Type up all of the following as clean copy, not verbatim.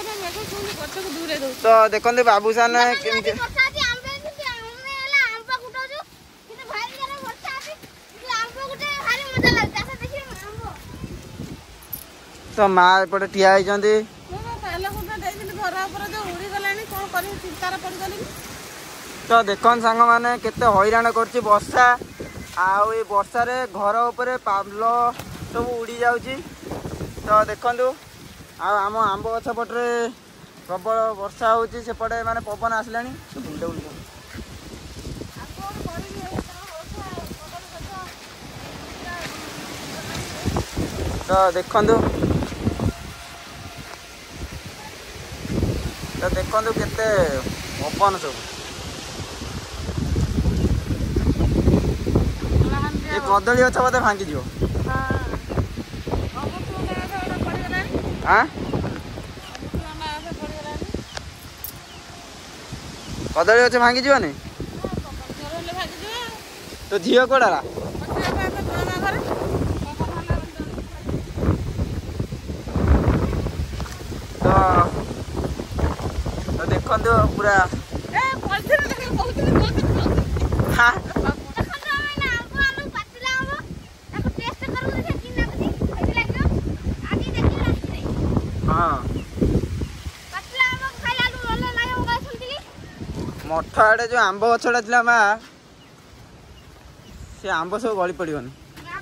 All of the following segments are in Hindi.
तो देखते बाबूसान केमती तो माँ एपटे ठिया होती तो देख सांग मैंने केते हैरान कर वर्षा आउ वर्षा रे घर उपरे पाल सब उड़ी जाऊँगी तो देखु आम आंब गछ पटे प्रबल वर्षा होची सेपटे माने पवन आसला तो देखु केते पवन सब ये कदली गछ बोधे भांगी जीव कदली गछ भांगी जीवनी तो झील कौड़ा तो देखो पूरा हाँ मठ आड़े जो आंब गछटा था माँ से आंब सब गली पड़ोनी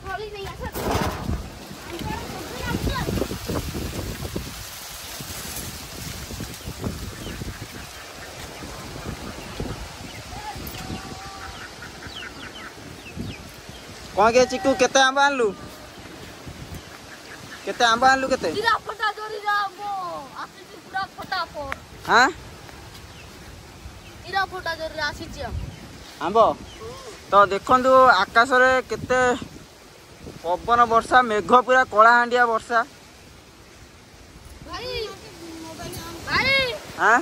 कौन के चिकू केते आंब आनलु केते आंब आनलु केते हाँ आंब तो देखु आकाश रे केते पवन वर्षा मेघ पूरा कलाहांडिया वर्षा हाँ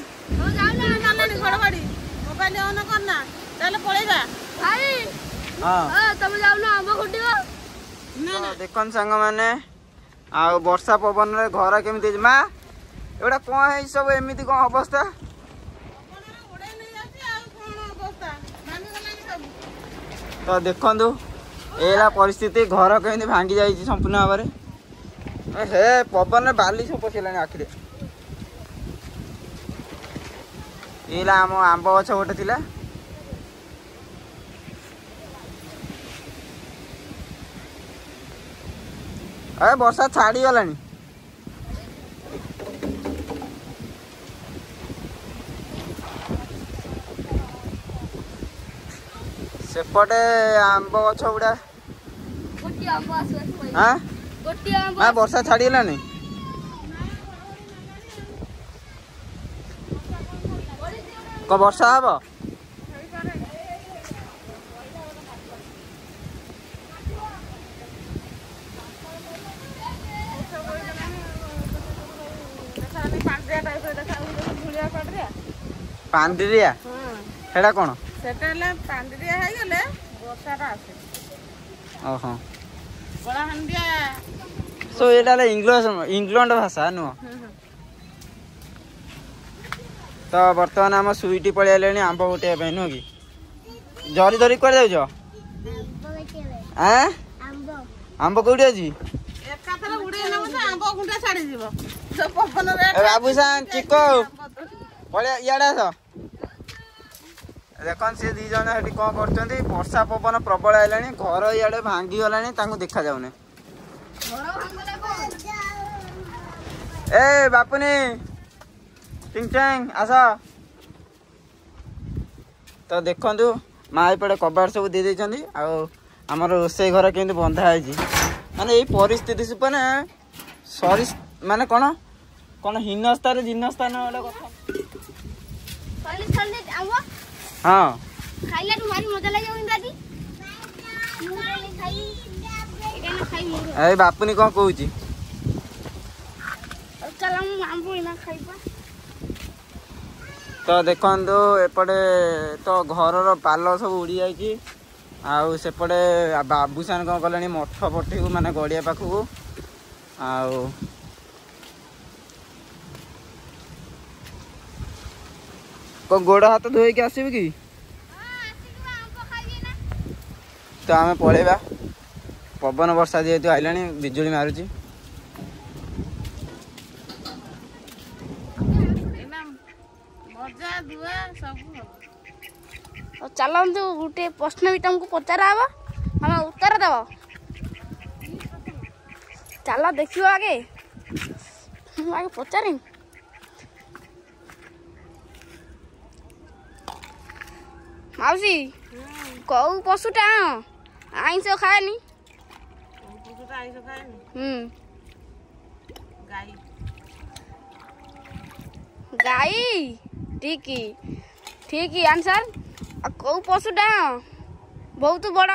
देखन सांग मैंने आ वर्षा पवन रे घर केमी माँ एटा कौन है सब एमती कौन अवस्था तो देखु एला परिस्थिति घर केमी भांगी जाइए संपूर्ण भाव में हे पवन बाली सब पशिला आखिरे एला आम आंब गछ गोटे थिला अरे वर्षा छाड़ी गलानी सेपटे आंब गछ गुड़ा हाँ वर्षा छाड़ी गलानी क वर्षा हम पांडिरिया सेटा कौन पांडिरिया गले वर्षाटा आसे ओहो सो एटा इंग्लैंड भाषा नुह तो बर्तमान आम सुईटी पड़े आले आंब गोटे नुह कि जरी धरी कर जाऊ आंब कौटी अच्छी बाबूसान चिको इे आस देख सी दी जन ये कौन कर वर्षा पवन प्रबल है घर इे भांगी गला देखा जाऊनी ए बापुनी टिंग आस तो देखु माँ एपटे कबाड़ सब दे देती आमर रोसे घर केमती बंधा है माने यही परिस्थिति सुपने सरी माने कौन कौन हीनस्थान जिनस्थान हाँ ए बापुनी कौन कहूँ तो देखु एपटे तो घर पाल सब उड़ी जाए आउपटे बाबूसान कौन कले मठ पटी को माने गड़िया पाखक को गोड़ हाथ धोईकी आसबि कि तो आम पलैबा पवन वर्षा जेहेतु आइलानी बिजुली मारुची चलतु गोटे प्रश्न भी तुमको पचारा हम हम उत्तर देव चल देख आगे आगे पचारि माउसी कौ पशुटा आइंस खाएनी गाई ठीक ठीक आंसर कौ पशुटा बहुत बड़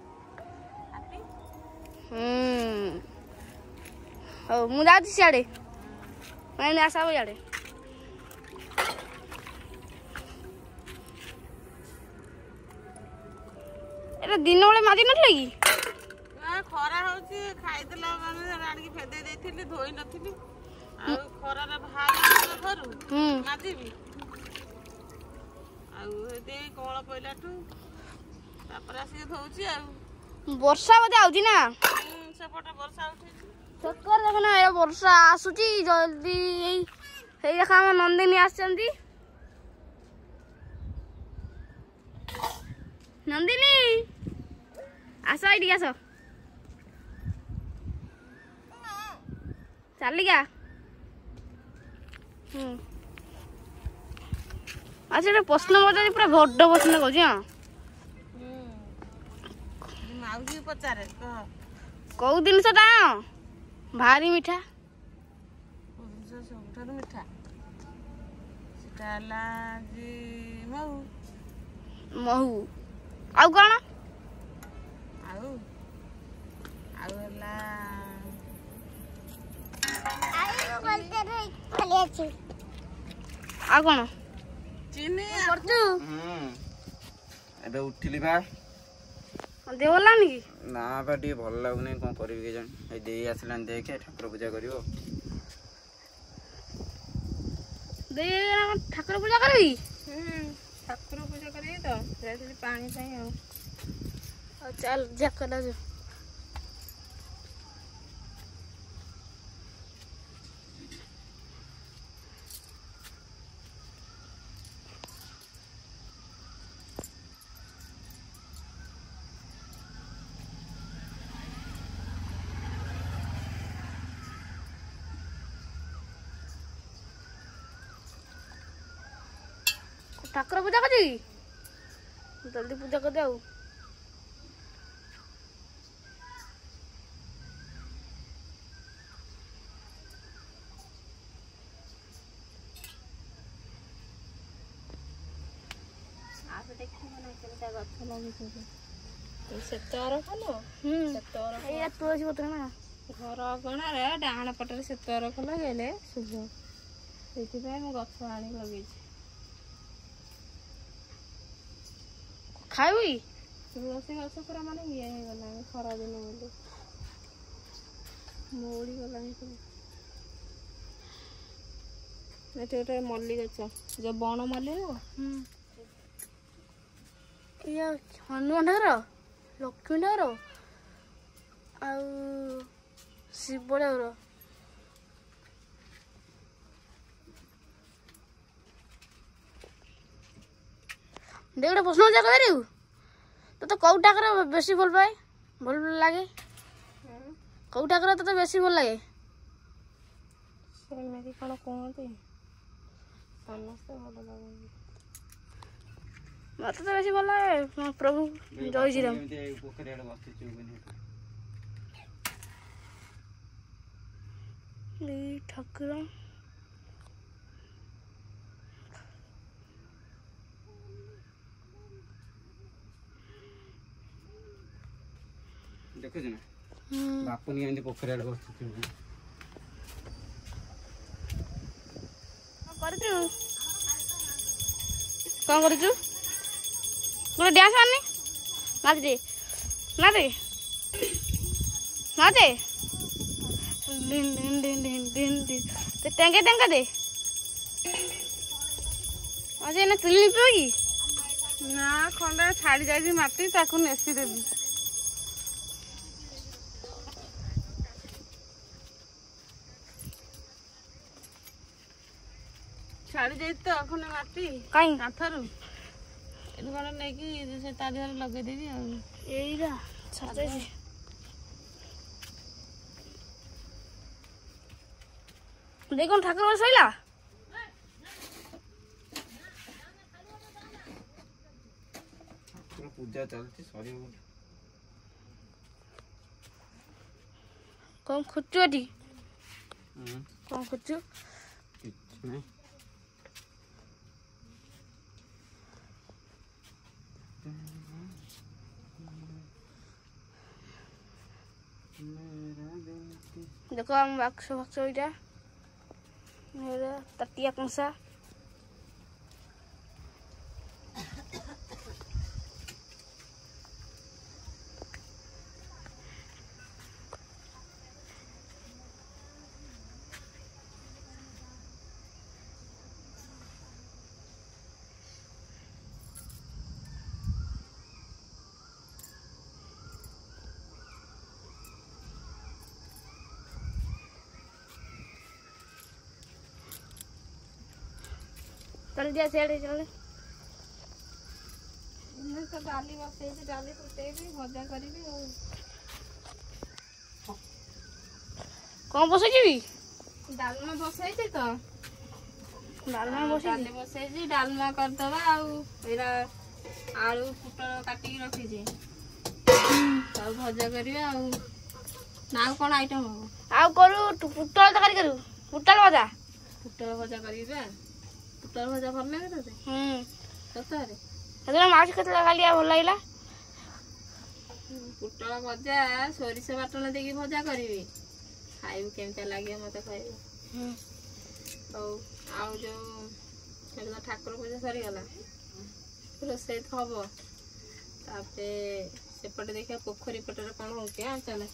मुझे सियाड़े मैंने आसा इे दिन बेले मारी नथिले कि खरा होची खाइदेला माने राणी फेदे देथिली धोई नथिली आ खरा रे भाग घरु मादिबी आ दे कोळ पइलाठू तापर आसी धोउची आ वर्षा बदे आउची ना सेपटे वर्षा उठी सकर देखना ए वर्षा आसुची जल्दी हे देखा हम नंदिनी आछंती नंदिनी आसो इडी आसो चल गया अच्छा प्रश्न पचार पूरा बड़ प्रश्न कौच माउजी पचारे कौ जिनसटा भारी मीठा सबठार मीठा सेटा महू महू आउ कौन आ कौन चीनी एबे उठिली बा देह भलानी कि ना बा टी भल लागुनी कौन करी के जान ए दे आसलान देखे ठाकुर पूजा करिवो दे ठाकुर पूजा करबी ठाकुर पूजा करी तो जैसे पानी चाहिए और चल जा करा जो ठाकुर पूजा कर जल्दी पूजा कर दे आउ तुलसी पत्र ना घर अगणार डाण पटे से तरक लगे शुभ से गछ आनी लगे खाई तुलसी गछ पूरा माने ये गला खरा दिन बोली मोड़ी गला गोटे मल्ली गछ जो बण मल्ली ये हनुमान ठाकुर लक्ष्मी ठाकुर आ शिव ठाकुर देख प्रश्न पूजा कर तो कौ ठाकुर बेसी भल पाए भल लगे कौ ठाकुर तो बेसी भल लगे सेमती कौन कहते समस्ते भल लगे मत तो बेसी भल लगे प्रभु जय श्री राम ठाकुर देखु ना बापुनी एंदी पोखरी आड़ बसछु करछु कौन करछु गोटे डांस मारनी नाच दे नाच नाच दिन दिन दिन दिन दिन दिन ते टेंगे टेंगे दे ଆଜି ଏଇନା ଚୁଲି ଲିପିବ କି? ନା ଖଣ୍ଡେ ଛାଡ଼ି ଯାଇଛି ମାଟି ତାକୁ ନେସି ଦେବି। ଛାଡ଼ି ଯାଇଛି ତ ଖଣ୍ଡେ ମାଟି କାଇଁ କାନ୍ଥରୁ ଏଠି ଖଣ୍ଡେ ନେଇକି ସେ ତା ଦେହରେ ଲଗେଇଦେବି ଆଉ। ଏଇଟା ଛାଡ଼ି ଯାଇଛି। ଦେଇ କ'ଣ ଠାକୁର ଘରେ ଶୋଇଲା? ପୂଜା ଚାଲିଛି ସରିବ। କ'ଣ ଖୋଜୁଛୁ ଏଠି? କ'ଣ ଖୋଜୁଛୁ? କିଛି ନାହିଁ। ଦେଖ ଆମ ବାକ୍ସ ଫାକ୍ସ ଏଇଟା ତାଟିଆ କଂସା। चल जा सियाड़े चल। तो डाली बसैছি डाली फुटेबी भजा करिबी और कौन बसैछि? डालमा बसैछि तो डालमा डाली बसैछि डालमा करदबा आउ एरा आलू पुटल काटी रखिछि तो भजा करिबा आउ नाउ कोन आइटम हो आउ करू पुटल तकारी करू पुटल भजा करिबा पुटल भजा भल लागे तते सତରେ हेतला माछ केतला गालिया भल लागला पुटल भजा सोरिष बाटण देकी भजा करिबी खाइबू केमता लागे मते खाइबू औ आउ जो सेटा ठाकुर पूजा सरी गला रोसई हबो तापे सेपटे देखा पोखरी पटरे कोन हो के चले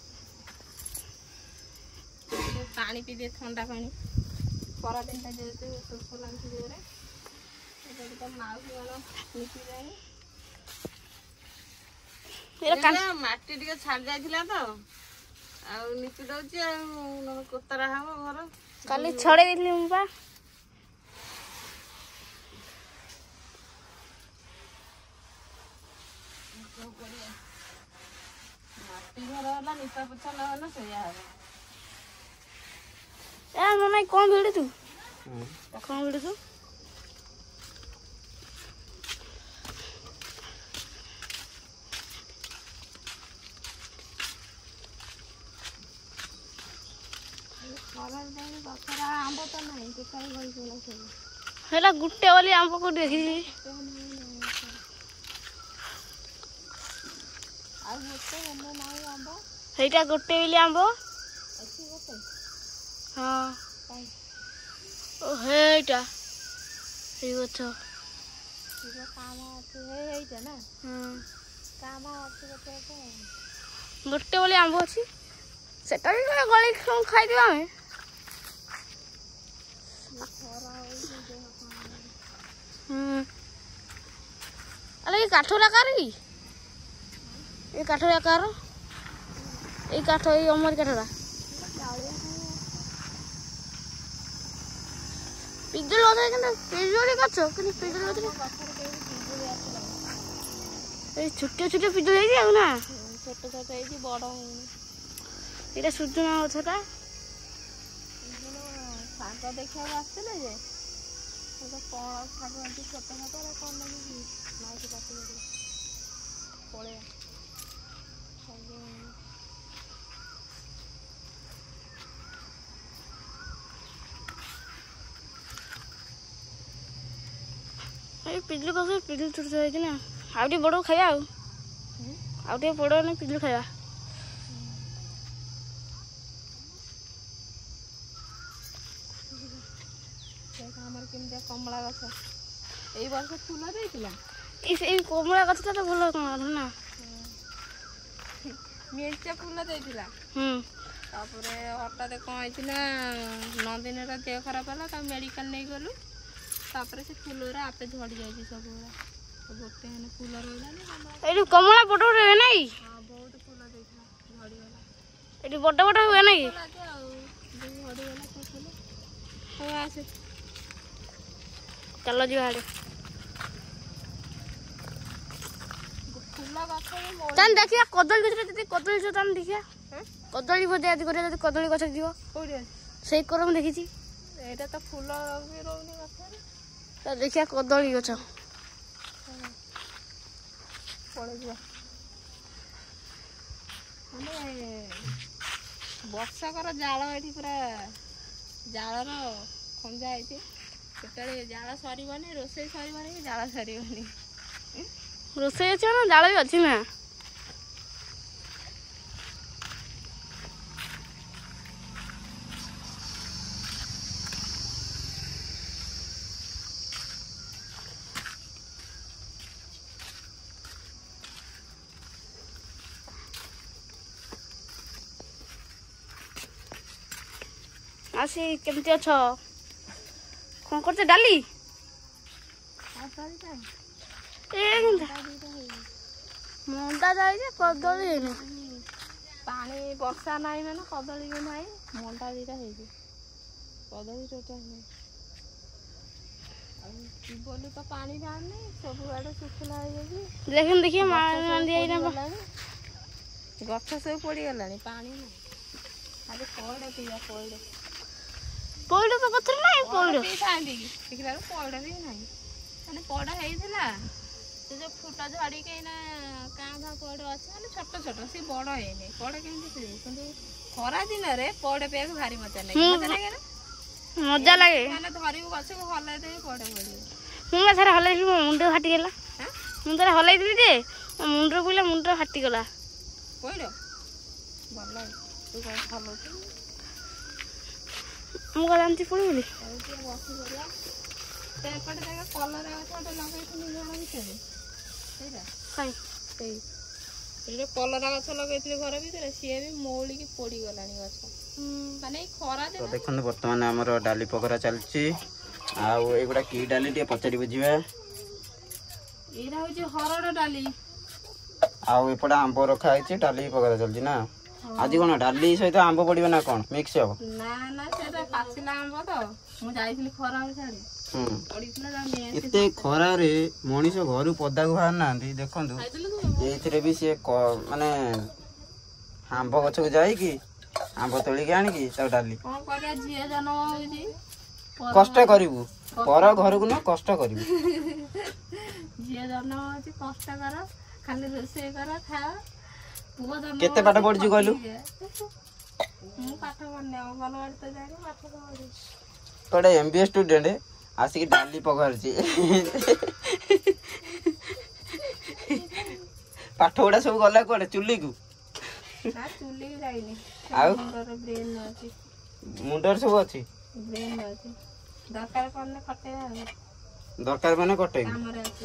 पानी पी दे ठंडा पानी परा दिन ता जेते सुख लागि जोरे एटा तो माउसी वाला निपी जाई एरा माटी टिके छाड़ जाइथिला तो आ निपी दउची आ कोतरा हबो घर काली छड़े दिली मुबा माटी घर वाला निपा पोछा न होला सया हबो ए मने कोन भिड़ी तू कोन भिड़ी तू आंब तो नहीं हेला गुट्टे वाली आंब को देखी हेटा गुट्टे वाली आंब हाँ ओ हेटा हे गछ गुट्टे वाली आंब अच्छी सेटा भी गली खाई देवा हमें अरे ये काठोरा कार की ये काठोरा कार ये काठ ये अमर काठोरा पिजुल होता है कि पिजुल गछ कि पिजुल होता है छोटे छोटे पिजुल है ना छोटे छोटे है बड़ ये सूर्यना गछटा शाग देखा आसते जे कौन शाग छोट छोट कौन लगे माइक काटी पड़े पिजुल कस पिजुल छोट छोट है ना आउ बड़ खाया आउ बड़ ना पिजुल खाया कमला गछ एई वर्ष फूल देइतिला ए कमला गछटा तो भलो ना मिर्चा फूल देइतिला तापरे हठात कौन होइतिना नंदिनीर देह खराब होला ता मेडिकल नहीं गलु तापर से फूल आपे झड़ी जाए सब गोटे फूल रहा ये कमला बड़ बड़ हुए ना बहुत फूल देखा झड़गला ये बड़ बड़ हुए ना आसे चलो जी आड़े फूल गछ तान देखिया कदली गछ जति कदली जो तान देखिया कदली भजा आदि करे जति कदली गछ दियो कोड़ी सेई कर हम देखिची एटा तो फूल भी रोनी गछ तो देखिया कदली गछ पड़े जा माने वर्षा कर जाल एठी पूरा जालर खंजा है केतले जाल सरीबनी रोसई सरीबनी कि जाल सरीबनी रोसई अछि ना जाल भी अछि ना आसी केमती अछ कौन करते डाली मंडा जाए जे कदली हेनी पानी वर्षा नहीं मैंने कदली भी नहीं मंडा दीटा है कदली टोटा नहीं बोली तो पानी बाहर सब आड़े सुखला है देखिन देखिए मान दिया ना गछ सब पड़ी गलानी पानी नहीं खाली पौड़ पिया पौड़ पौड़ तो पत्थर नहीं पौड़ पीथांदी देखला पौड़ भी नहीं माने पौड़ हेइथिला से जो फुटा झड़ी के ना कां भा पौड़ अछि माने छोट छोट से बड़ हे नहीं पौड़ केंती किंतु खरा दिन रे पौड़ पे भारी मजा लागे ना मजा लागे माने धरी गछ को हले दे पौड़ पड़ी मुंडा सारा हलाई दिली मुंड फाटी गेला मुंडा हलाई दिली जे मुंड बुला मुंड फाटी गेला पौड़ भल तू कौन खालो मु का जानती पड़ी बोली बसी गला तेपटे देखा कलर गछ लगैथिनी घर भितर ସେଇଟା କାଇଁ ସେଇ କଲରା ଗଛ ଲଗେଇଥିଲେ ଘର ଭିତରେ ସିଏ ବି ମଉଳିକି ପୋଡ଼ି ଗଲାଣି ଗଛ ମାନେ ଏଇ ଖରା ଦିନ ଦେଖନ୍ତୁ ବର୍ତ୍ତମାନ ଆମର ଡାଲି ପକରା ଚାଲିଛି ଆଉ ଏଗୁଡ଼ା କି ଡାଲି ଟିକେ ପଚାରି ବୁଝିବା ଏଇଟା ହଉଛି ହରଡ଼ ଡାଲି ଆଉ ଏପଟେ ଆମ୍ବ ରଖା ହେଇଛି ଡାଲି ପକରା ଚାଲିଛି ନା ଆଜି କଣ ଡାଲି ସହିତ ଆମ୍ବ ପଡ଼ିବ ନା କଣ ମିକ୍ସ ହବ ନା ନା ସେଟା ପାଚିଲା ଆମ୍ବ ତ ମୁଁ ଯାଇଥିଲି ଖରା ଛାଡ଼ି ଏତେ ଖରାରେ ମଣିଷ ଘରୁ ପଦାକୁ ବାହାରୁ ନାହାନ୍ତି ଦେଖନ୍ତୁ ଏଇଥିରେ ବି ସିଏ ମାନେ ଆମ୍ବ ଗଛକୁ ଯାଇକି ଆମ୍ବ ତୋଳିକି ଆଣିକି ତାକୁ ଡାଲି କଣ କରିବା ଝିଅ ଜନ୍ମ ହଉଛି କଷ୍ଟ କରିବୁ ପର ଘରକୁ ନୁହଁ କଷ୍ଟ କରିବୁ ଝିଅ ଜନ୍ମ ହଉଛି କଷ୍ଟ କର ଖାଲି ରୋଷେଇ କର ଖାଅ ପୁଅ ଜନ୍ମ କେତେ ପାଠ ପଢିଛୁ କହିଲୁ ମୁଁ ପାଠ ପଢିନି ଅଙ୍ଗନବାଡି ତ ଯାଇନି ପାଠ ପଢିନି ଗୋଟେ MBA ଷ୍ଟୁଡେଣ୍ଟ ଆସିକି ଡାଲି ପକାଉଛି ପାଠ ଗୁଡା ସବୁ ଗଲା କୁଆଡେ ଚୁଲିକୁ ନା ଚୁଲି ଯାଇନି ଆଉ ବ୍ରେନ୍ ଅଛି ମୁଣ୍ଡରେ ସବୁ ଅଛି ବ୍ରେନ୍ ଅଛି ଦରକାର ପଡିଲେ ଖଟେଇବା ଆଉ ଦରକାର ମାନେ କଟେଇବୁ କାମରେ ଅଛି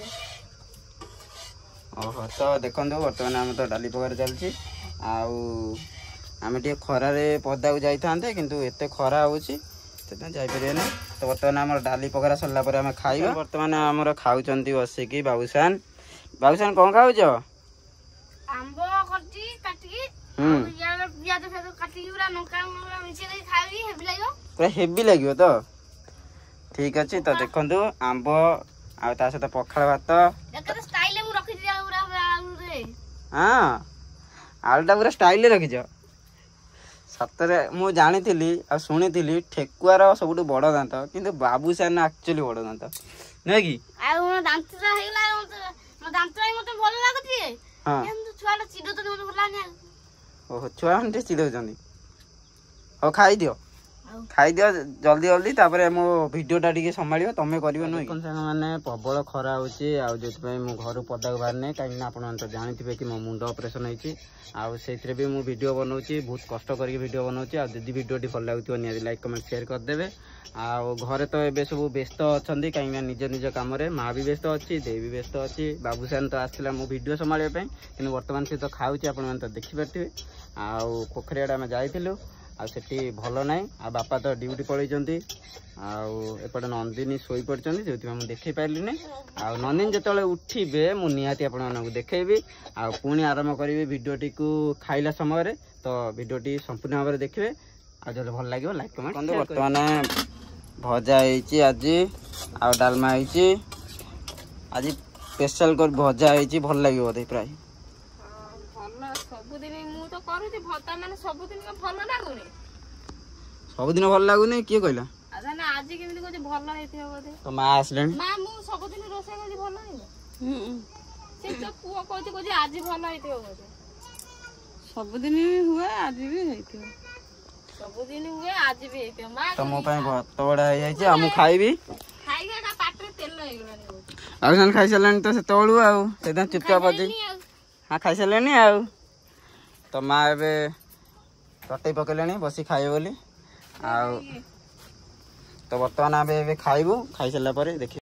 ଓହୋ ତ ଦେଖନ୍ତୁ ବର୍ତ୍ତମାନ ଆମେ ତ ଡାଲି ପକାରେ ଚାଲିଛି ଆଉ ଆମେ ଟିକେ ଖରାରେ ପଦାକୁ ଯାଇଥାନ୍ତେ କିନ୍ତୁ ଏତେ ଖରା ହେଉଛି ସେଥିପାଇଁ ଯାଇପାରିବାନି ତ ବର୍ତ୍ତମାନ ଆମର ଡାଲି ପକରା ସରିଲା ପରେ ଆମେ ଖାଇବା ବର୍ତ୍ତମାନ ଆମର ଖାଉଛନ୍ତି ବସିକି ବାବୁସାନ ବାବୁସାନ କ'ଣ ଖାଉଛ ଆମ୍ବ କରିଛି କାଟିକି ପିଆଜ ଫିଆଜ କାଟିକି ପୁରା ଲଙ୍କା ମିଶେଇ ଦେଇକି ଖାଇବି ହେଭି ଲାଗିବ ପୁରା ହେଭି ଲାଗିବ ତ ଠିକ ଅଛି ତ ଦେଖନ୍ତୁ ଆମ୍ବ ଆଉ ତା ସହିତ ପଖାଳ ଭାତ ଷ୍ଟାଇଲରେ ମୁଁ ରଖିଛି ପୁରା ଆଳୁରେ ହଁ ଆଳୁଟା ପୁରା ଷ୍ଟାଇଲରେ ରଖିଛ ସତରେ ମୁଁ ଜାଣିଥିଲି ଆଉ ଶୁଣିଥିଲି ଠେକୁଆର ସବୁଠୁ ବଡ଼ ଦାନ୍ତ କିନ୍ତୁ ବାବୁସାନ ଆକ୍ଚୁଆଲି ବଡ଼ ଦାନ୍ତ ନୁହେଁ କି ଆଉ ମୋ ଦାନ୍ତଟା ହେଇଗଲା ମୋ ଦାନ୍ତଟା ମତେ ଭଲ ଲାଗୁଛି କିନ୍ତୁ ଛୁଆଟା ଚିଡଉଛନ୍ତି ମତେ ଭଲ ଲାଗୁନି ଓହୋ ଛୁଆମାନେ ଟିକେ ଚିଡଉଛନ୍ତି ହଉ ଖାଇଦିଅ ଖାଇଦିଅ ଜଲ୍ଦି ଜଲ୍ଦି ତାପରେ ମୋ ଭିଡ଼ିଓଟା ଟିକେ ସମ୍ଭାଳିବ ତମେ କରିବ ନୁହେଁ ସାଙ୍ଗମାନେ ପ୍ରବଳ ଖରା ହେଉଛି ଆଉ ଯେଉଁଥିପାଇଁ ମୁଁ ଘରୁ ପଦାକୁ ବାହାରିନି କାହିଁକିନା ଆପଣମାନେ ତ ଜାଣିଥିବେ କି ମୋ ମୁଣ୍ଡ ଅପରେସନ୍ ହେଇଛି ଆଉ ସେଇଥିରେ ବି ମୁଁ ଭିଡ଼ିଓ ବନାଉଛି ବହୁତ କଷ୍ଟ କରିକି ଭିଡ଼ିଓ ବନାଉଛି ଆଉ ଯଦି ଭିଡ଼ିଓଟି ଭଲ ଲାଗୁଥିବ ନିହାତି ଲାଇକ୍ କମେଣ୍ଟ ସେୟାର କରିଦେବେ ଆଉ ଘରେ ତ ଏବେ ସବୁ ବ୍ୟସ୍ତ ଅଛନ୍ତି କାହିଁକିନା ନିଜ ନିଜ କାମରେ ମା ବି ବ୍ୟସ୍ତ ଅଛି ଦେଇ ବି ବ୍ୟସ୍ତ ଅଛି ବାବୁସାନ ତ ଆସିଥିଲା ମୋ ଭିଡ଼ିଓ ସମ୍ଭାଳିବା ପାଇଁ କିନ୍ତୁ ବର୍ତ୍ତମାନ ସେ ତ ଖାଉଛି ଆପଣମାନେ ତ ଦେଖିପାରୁଥିବେ ଆଉ ପୋଖରୀ ଆଡ଼େ ଆମେ ଯାଇଥିଲୁ ଆଉ ସେଠି ଭଲ ନାହିଁ। ଆଉ ବାପା ତ ଡ୍ୟୁଟି ପଳେଇଛନ୍ତି। ଆଉ ଏପଟେ ନନ୍ଦିନୀ ଶୋଇ ପଡ଼ିଛନ୍ତି, ଯେଉଁଥିପାଇଁ ମୁଁ ଦେଖେଇ ପାରିଲିନି। ଆଉ ନନ୍ଦିନୀ ଯେତେବେଳେ ଉଠିବେ ମୁଁ ନିହାତି ଆପଣମାନଙ୍କୁ ଦେଖେଇବି। ଆଉ ପୁଣି ଆରମ୍ଭ କରିବି ଭିଡ଼ିଓଟିକୁ ଖାଇଲା ସମୟରେ। ତ ଭିଡ଼ିଓଟି ସମ୍ପୂର୍ଣ୍ଣ ଭାବରେ ଦେଖିବେ। ଆଉ ଯଦି ଭଲ ଲାଗିବ ଲାଇକ୍ କମେଣ୍ଟ କରନ୍ତୁ। ବର୍ତ୍ତମାନ ଭଜା ହେଇଛି ଆଜି, ଆଉ ଡାଲମା ହେଇଛି। ଆଜି ସ୍ପେଶାଲ କରି ଭଜା ହେଇଛି, ଭଲ ଲାଗିବ ବୋଧେ ପ୍ରାୟ। ଭଲ ସବୁଦିନ ମୁଁ ତ କରୁଛି ଭତା, ମାନେ ସବୁଦିନ ଭଲ ଲାଗୁନି। ସବୁଦିନ ଭଲ ଲାଗୁନି କିଏ କହିଲା? ଆଜି କେମିତି କହୁଛି ଭଲ ହେଇଥିବ ବୋଧେ। ତ ମା ଆସିଲେଣି। ମା ମୁଁ ସବୁଦିନ ରୋଷେଇ କରୁଛି ଭଲ ହେଇନି। ସେ ତ ପୁଅ କହୁଛି ଆଜି ଭଲ ହେଇଥିବ ବୋଧେ। ସବୁଦିନ ବି ହୁଏ, ଆଜି ବି ହେଇଥିବ। ସବୁଦିନ ହୁଏ, ଆଜି ବି ହେଇଥିବ। ମା ତ ମୋ ପାଇଁ ଭାତ ବଢା ହେଇଯାଇଛି, ଆଉ ମୁଁ ଖାଇବି। ଖାଇକା ପାଟିରେ ତେଲ ହେଇଗଲାଣି। ଆଉ ସେମାନେ ଖାଇସାରିଲାଣି ତ ସେତେବେଳୁ, ଆଉ ସେଇଥିପାଇଁ ଚୁପଚାପ ଅଛି। ହଁ ଖାଇସାରିଲେଣି। ଆଉ ତ ମା ଏବେ କଟେଇ ପକେଇଲେଣି ବସି ଖାଇବେ ବୋଲି। ଆଉ ତ ବର୍ତ୍ତମାନ ଆମେ ଏବେ ଖାଇବୁ, ଖାଇସାରିଲା ପରେ ଦେଖିବୁ।